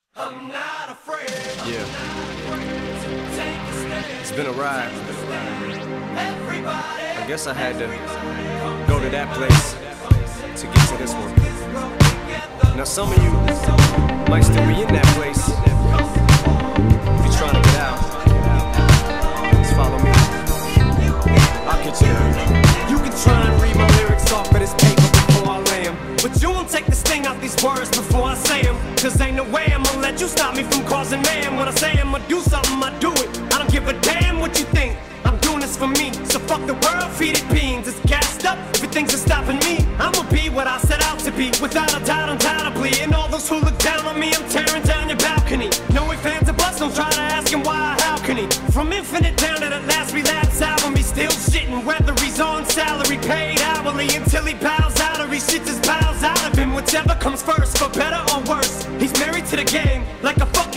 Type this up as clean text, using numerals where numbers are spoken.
I'm not afraid. Yeah. Take a stand. It's been a ride. Everybody. I guess I had to go to that place to get to this one. Now some of you might still be in that place. If you're trying to get out, just follow me. I'll get you there. You can try and read my lyrics off of this paper before I lay 'em, but you won't take the sting out these words before I say 'em. Cause ain't no way I'ma let you stop me from causing man. When I say I'ma do something, I do it. I don't give a damn what you think. I'm doing this for me. So fuck the world, feed it beans. It's gassed up, everything's stopping me. I'ma be what I set out to be, without a doubt, undoubtedly. And all those who look down on me, I'm tearing down your balcony. No ifs, ands, or buts, don't try to ask him why or how can he. From Infinite down to the last relapse album, he's still shitting, whether he's on salary, paid hourly, until he bows out or he shits his bowels out of him. Whichever comes first, for better or worse. He's married to the game, like a fuck